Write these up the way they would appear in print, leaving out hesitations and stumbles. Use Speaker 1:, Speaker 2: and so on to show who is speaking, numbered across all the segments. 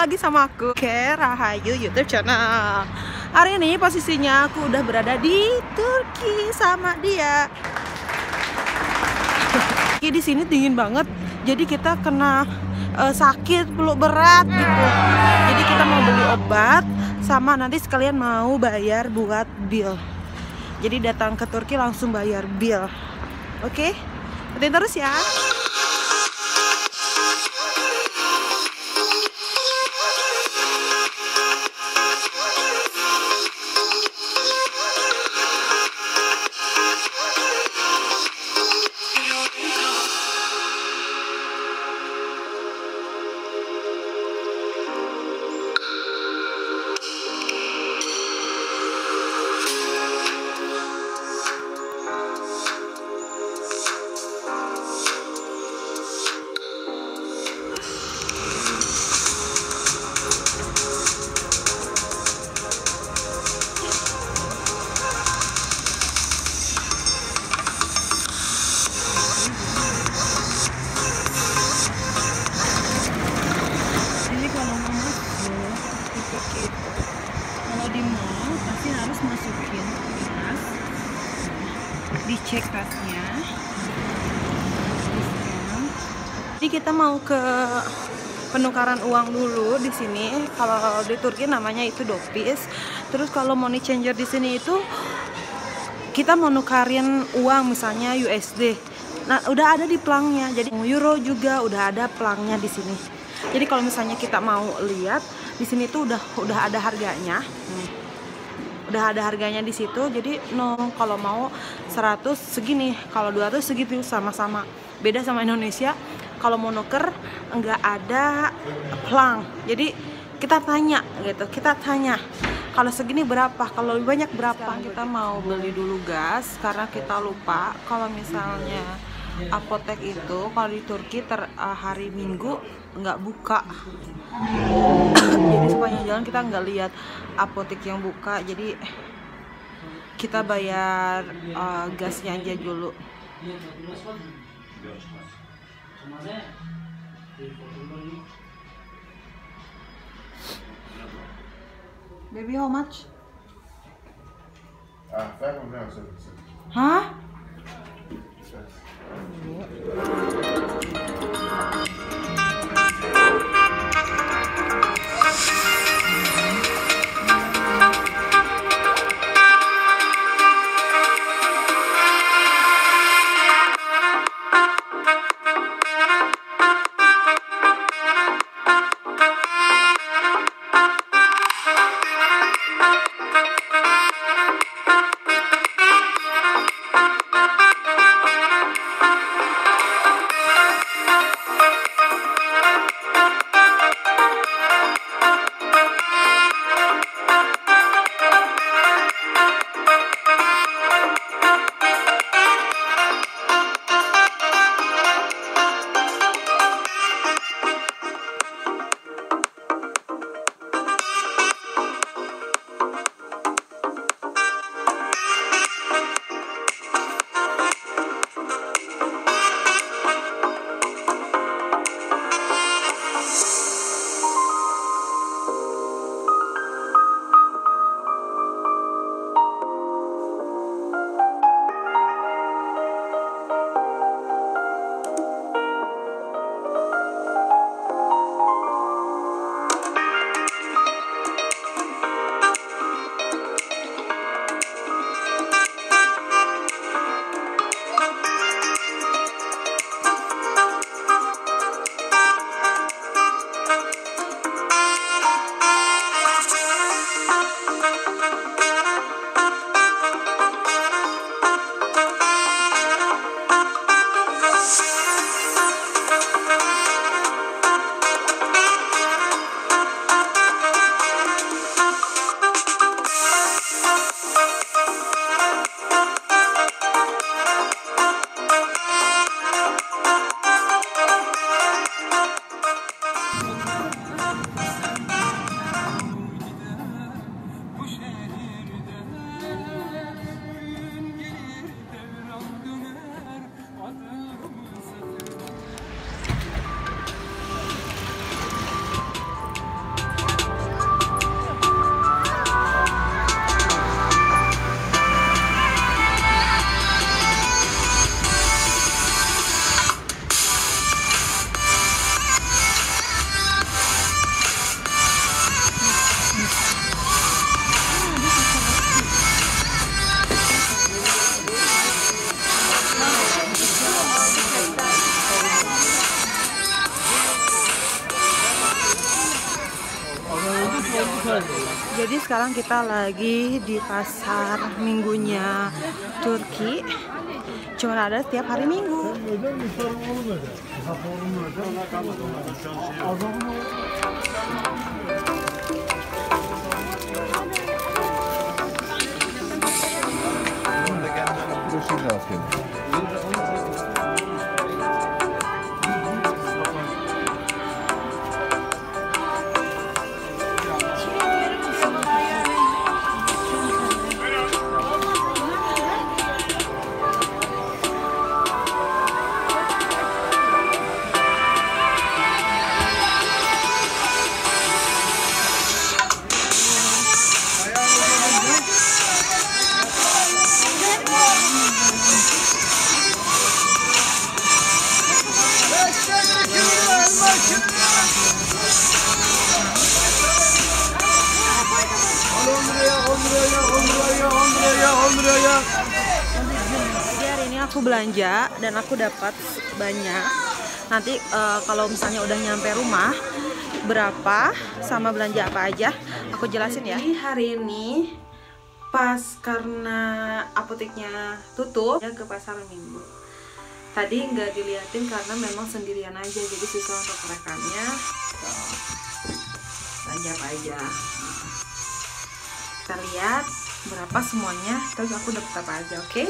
Speaker 1: lagi sama aku, Rahayu YouTube Channel. Hari ini posisinya aku udah berada di Turki sama dia. Di sini dingin banget, jadi kita kena sakit, peluk berat gitu. Jadi kita mau beli obat, sama nanti sekalian mau bayar buat bill. Jadi datang ke Turki langsung bayar bill. Oke, ikutin terus ya. Kalau di mall pasti harus masukin tas, dicek tasnya. Jadi kita mau ke penukaran uang dulu di sini. Kalau di Turki namanya itu dopis. Terus kalau money changer di sini itu kita mau nukarin uang misalnya USD. Nah, udah ada di pelangnya. Jadi euro juga udah ada pelangnya di sini. Jadi kalau misalnya kita mau lihat di sini tuh udah ada harganya. Udah ada harganya di situ. Jadi kalau mau 100 segini, kalau 200 segitu, sama-sama. Beda sama Indonesia. Kalau mau nuker nggak ada pelang. Jadi kita tanya gitu. Kita tanya kalau segini berapa, kalau lebih banyak berapa. Sekarang kita mau beli dulu gas karena kita lupa kalau misalnya apotek itu kalau di Turki hari Minggu nggak buka. Jadi sepanjang jalan kita nggak lihat apotek yang buka, jadi kita bayar gasnya aja dulu. Baby, how much? Hah? Jadi sekarang kita lagi di pasar minggunya Turki. Cuma ada setiap hari Minggu. Jadi hari ini aku belanja dan aku dapat banyak. Nanti kalau misalnya udah nyampe rumah berapa sama belanja apa aja aku jelasin ya. Jadi hari ini pas karena apoteknya tutup ya ke pasar Minggu. Tadi nggak diliatin karena memang sendirian aja, jadi susah untuk merekamnya. Belanja apa aja. Kita lihat berapa semuanya, terus aku dapat apa aja, oke?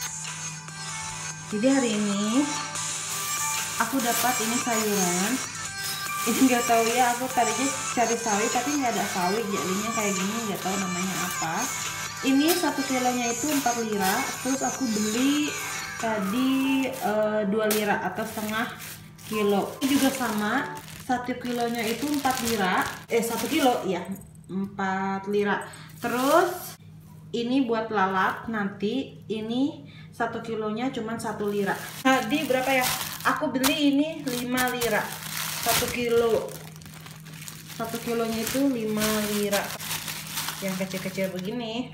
Speaker 1: Jadi hari ini aku dapat ini sayuran. Ini nggak tahu ya, aku tadinya cari sawi tapi nggak ada sawi, jadinya kayak gini, nggak tahu namanya apa. Ini 1 kilonya itu 4 lira, terus aku beli tadi 2 lira atau setengah kilo. Ini juga sama, 1 kilonya itu 4 lira, 1 kilo ya 4 lira. Terus ini buat lalap nanti, ini 1 kilonya cuma 1 lira. Tadi berapa ya? Aku beli ini 5 lira 1 kilo. 1 kilonya itu 5 lira. Yang kecil-kecil begini.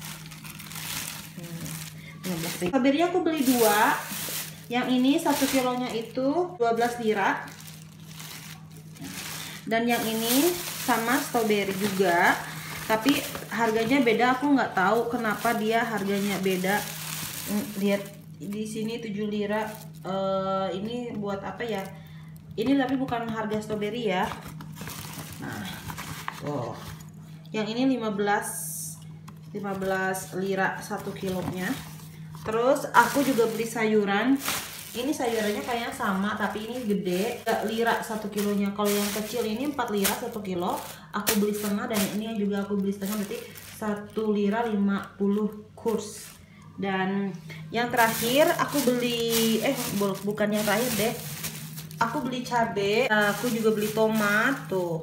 Speaker 1: 15 lira. Strawberry aku beli 2. Yang ini 1 kilonya itu 12 lira. Dan yang ini sama strawberry juga, tapi harganya beda. Aku nggak tahu kenapa dia harganya beda. Lihat di sini 7 lira. Ini buat apa ya? Ini tapi bukan harga strawberry ya. Nah, yang ini 15 lira 1 kilonya. Terus aku juga beli sayuran. Ini sayurannya kayaknya sama, tapi ini gede, 3 lira 1 kilonya. Kalau yang kecil ini 4 lira 1 kilo. Aku beli setengah, dan ini juga aku beli setengah, berarti 1 lira 50 kurs. Dan yang terakhir aku beli, bukan yang terakhir deh. Aku beli cabai, aku juga beli tomat tuh.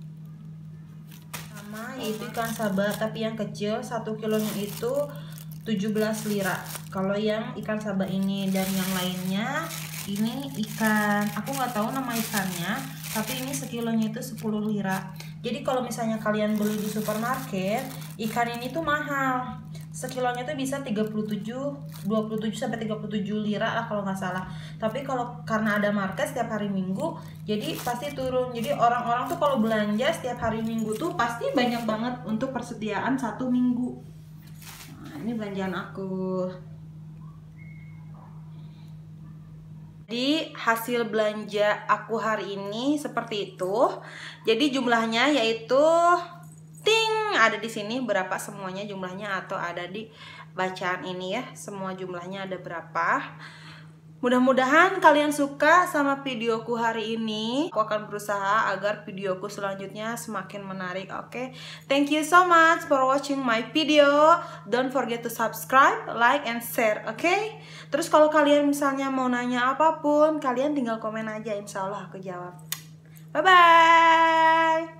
Speaker 1: Sama yaitu ikan saba, tapi yang kecil 1 kilonya itu 17 lira kalau yang ikan saba ini. Dan yang lainnya ini ikan, aku nggak tahu nama ikannya, tapi ini sekilonya itu 10 lira. Jadi kalau misalnya kalian beli di supermarket, ikan ini tuh mahal. Sekilonya tuh bisa 27 sampai 37 lira lah kalau nggak salah. Tapi kalau karena ada market setiap hari Minggu, jadi pasti turun. Jadi orang-orang tuh kalau belanja setiap hari Minggu tuh pasti banyak banget untuk persediaan 1 minggu. Ini belanjaan aku. Jadi hasil belanja aku hari ini seperti itu. Jadi jumlahnya yaitu ada di sini berapa semuanya jumlahnya, atau ada di bacaan ini ya, semua jumlahnya ada berapa. Mudah-mudahan kalian suka sama videoku hari ini. Aku akan berusaha agar videoku selanjutnya semakin menarik, oke? Thank you so much for watching my video. Don't forget to subscribe, like, and share, oke? Terus kalau kalian misalnya mau nanya apapun, kalian tinggal komen aja, insya Allah aku jawab. Bye-bye!